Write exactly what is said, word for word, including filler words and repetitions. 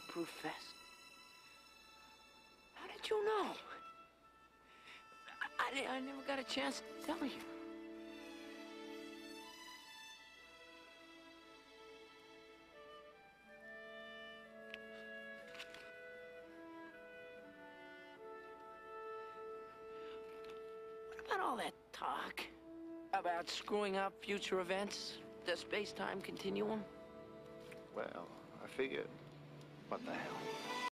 bulletproof vest. How did you know? I, I, I never got a chance to tell you. What about all that talk about screwing up future events, the space-time continuum? Well, I figured, what the hell?